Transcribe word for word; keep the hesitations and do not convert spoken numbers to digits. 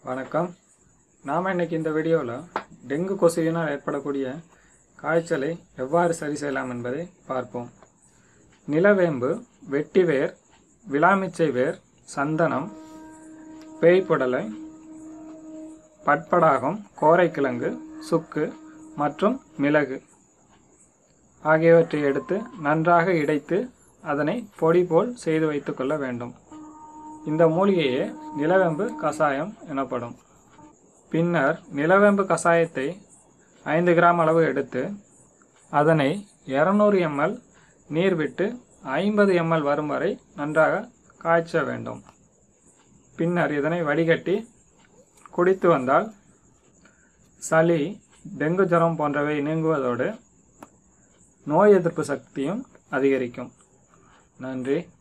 வணக்கம். நாம் இன்றைக்கி இந்த வீடியோவில் டெங்கு கொசுவினால் ஏற்படக்கூடிய காய்ச்சலை எவ்வாறு சரி செய்யலாம் என்பதை பார்ப்போம். நிலவேம்பு, வெட்டிவேர், விளாமிச்சை வேர், சந்தனம், பேய்ப்புடலை, பட்படாகம், கோரைக்கிழங்கு, சுக்கு மற்றும் மிளகு ஆகியவற்றை எடுத்து நன்றாக இடைத்து அதனை பொடி போல் செய்து வைத்து கொள்ள வேண்டும். இந்த மூலிகையே நிலவேம்பு கஷாயம் எனப்படும். பின்னர் நிலவேம்பு கஷாயத்தை ஐந்து கிராம் அளவு எடுத்து அதனை இருநூறு எம்எல் நீர் விட்டு ஐம்பது எம்எல் வரும் வரை நன்றாக காய்ச்ச வேண்டும். பின்னர் இதனை வடிகட்டி குடித்து வந்தால் சளி, டெங்கு ஜுரம் போன்றவை நீங்குவதோடு நோய் எதிர்ப்பு சக்தியும் அதிகரிக்கும். நன்றி.